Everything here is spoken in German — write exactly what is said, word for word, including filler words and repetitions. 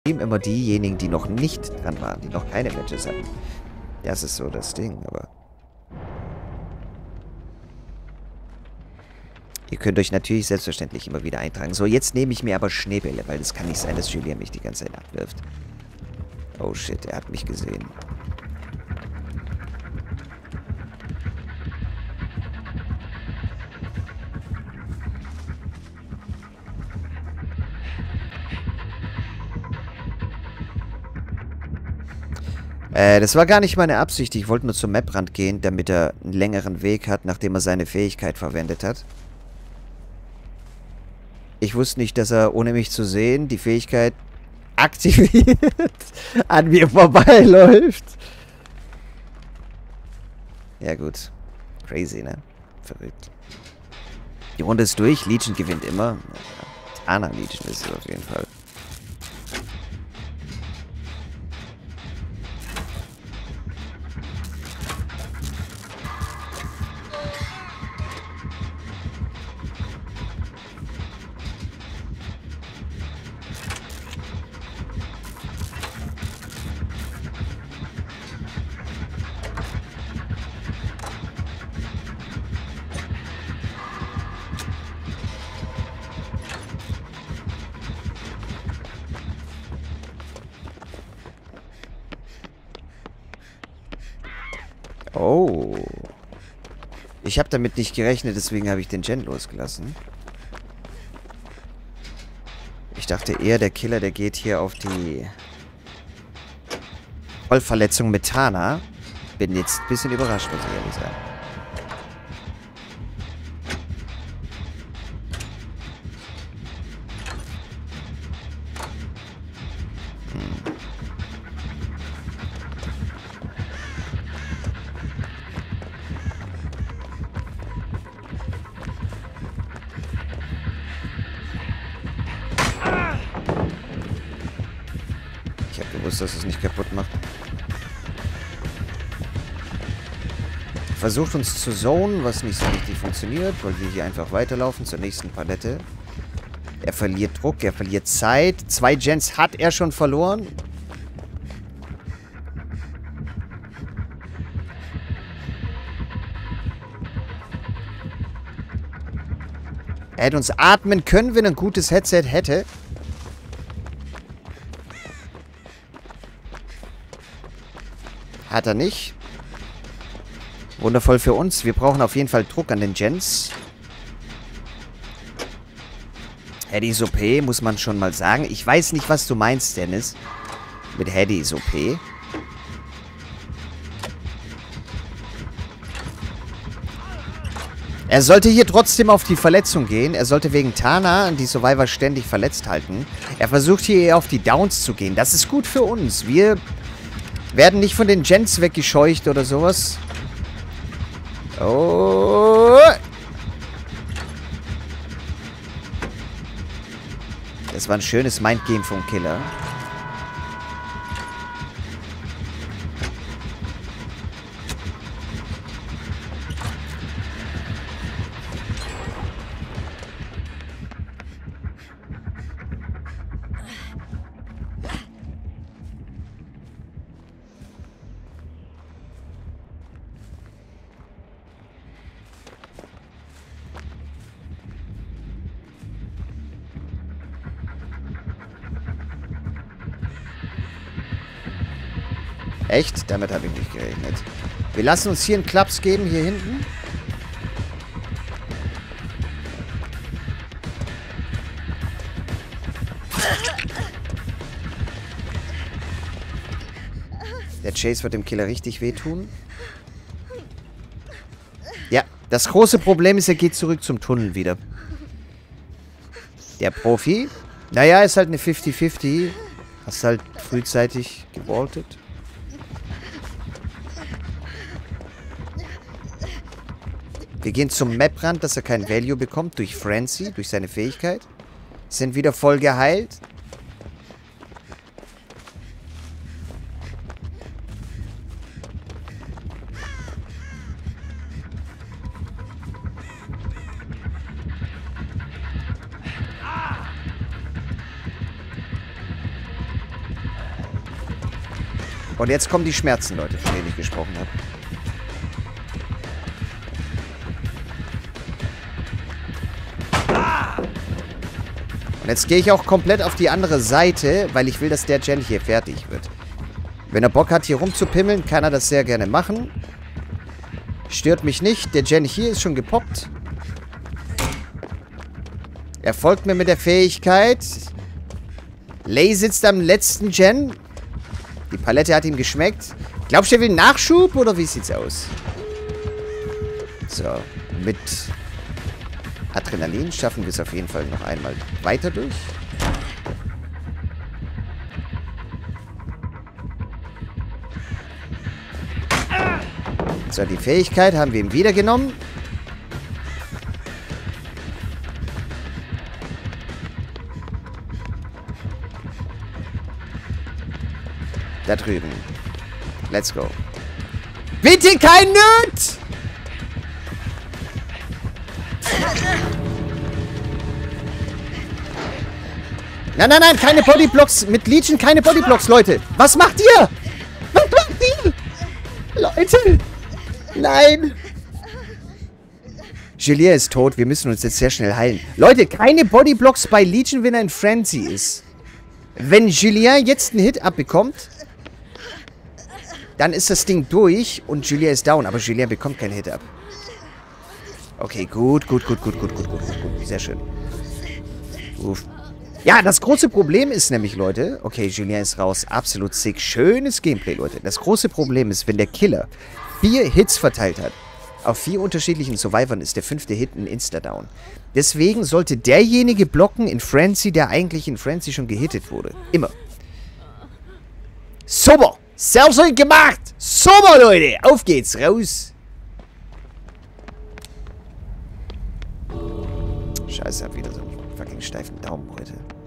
immer diejenigen, die noch nicht dran waren, die noch keine Matches hatten. Das ist so das Ding, aber... Ihr könnt euch natürlich selbstverständlich immer wieder eintragen. So, jetzt nehme ich mir aber Schneebälle, weil es kann nicht sein, dass Julien mich die ganze Zeit abwirft. Oh shit, er hat mich gesehen. Äh, das war gar nicht meine Absicht. Ich wollte nur zum Maprand gehen, damit er einen längeren Weg hat, nachdem er seine Fähigkeit verwendet hat. Ich wusste nicht, dass er, ohne mich zu sehen, die Fähigkeit aktiviert an mir vorbeiläuft. Ja gut. Crazy, ne? Verrückt. Die Runde ist durch. Legion gewinnt immer. Tana Legion ist es auf jeden Fall. Oh. Ich habe damit nicht gerechnet, deswegen habe ich den Gen losgelassen. Ich dachte eher, der Killer, der geht hier auf die Vollverletzung mit Tana. Bin jetzt ein bisschen überrascht, muss ich ehrlich sagen. Ich habe gewusst, dass es nicht kaputt macht. Versucht uns zu zonen, was nicht so richtig funktioniert, weil wir hier einfach weiterlaufen zur nächsten Palette. Er verliert Druck, er verliert Zeit. Zwei Gens hat er schon verloren. Er hätte uns atmen können, wenn er ein gutes Headset hätte. Hat er nicht. Wundervoll für uns. Wir brauchen auf jeden Fall Druck an den Gens. Hedy ist O P, muss man schon mal sagen. Ich weiß nicht, was du meinst, Dennis. Mit Hedy ist O P. Er sollte hier trotzdem auf die Verletzung gehen. Er sollte wegen Tana die Survivor ständig verletzt halten. Er versucht hier eher auf die Downs zu gehen. Das ist gut für uns. Wir werden nicht von den Gens weggescheucht oder sowas. Oh. Das war ein schönes Mindgame vom Killer. Echt? Damit habe ich nicht gerechnet. Wir lassen uns hier einen Klaps geben, hier hinten. Der Chase wird dem Killer richtig wehtun. Ja, das große Problem ist, er geht zurück zum Tunnel wieder. Der Profi. Naja, ist halt eine fünfzig fünfzig. Hast halt frühzeitig gewoltet. Wir gehen zum Maprand, dass er kein Value bekommt durch Frenzy, durch seine Fähigkeit. Sind wieder voll geheilt. Und jetzt kommen die Schmerzen, Leute, von denen ich gesprochen habe. Und jetzt gehe ich auch komplett auf die andere Seite, weil ich will, dass der Gen hier fertig wird. Wenn er Bock hat, hier rumzupimmeln, kann er das sehr gerne machen. Stört mich nicht. Der Gen hier ist schon gepoppt. Er folgt mir mit der Fähigkeit. Lay sitzt am letzten Gen. Die Palette hat ihm geschmeckt. Glaubst du, er will Nachschub oder wie sieht's aus? So, mit Adrenalin schaffen wir es auf jeden Fall noch einmal weiter durch. So, die Fähigkeit haben wir ihm wieder genommen. Da drüben. Let's go. Bitte kein Nerd! Nein, nein, nein, keine Bodyblocks. Mit Legion keine Bodyblocks, Leute. Was macht ihr? Was macht ihr? Leute. Nein. Julien ist tot. Wir müssen uns jetzt sehr schnell heilen. Leute, keine Bodyblocks bei Legion, wenn er in Frenzy ist. Wenn Julien jetzt einen Hit abbekommt, dann ist das Ding durch und Julien ist down. Aber Julien bekommt keinen Hit ab. Okay, gut, gut, gut, gut, gut, gut, gut, gut, gut. Sehr schön. Uff. Ja, das große Problem ist nämlich, Leute... Okay, Julien ist raus. Absolut sick. Schönes Gameplay, Leute. Das große Problem ist, wenn der Killer vier Hits verteilt hat, auf vier unterschiedlichen Survivern ist der fünfte Hit ein Insta-Down. Deswegen sollte derjenige blocken in Frenzy, der eigentlich in Frenzy schon gehittet wurde. Immer. Super! Selbst gemacht! Super, Leute! Auf geht's, raus! Scheiße, hab wieder so einen fucking steifen Daumen heute.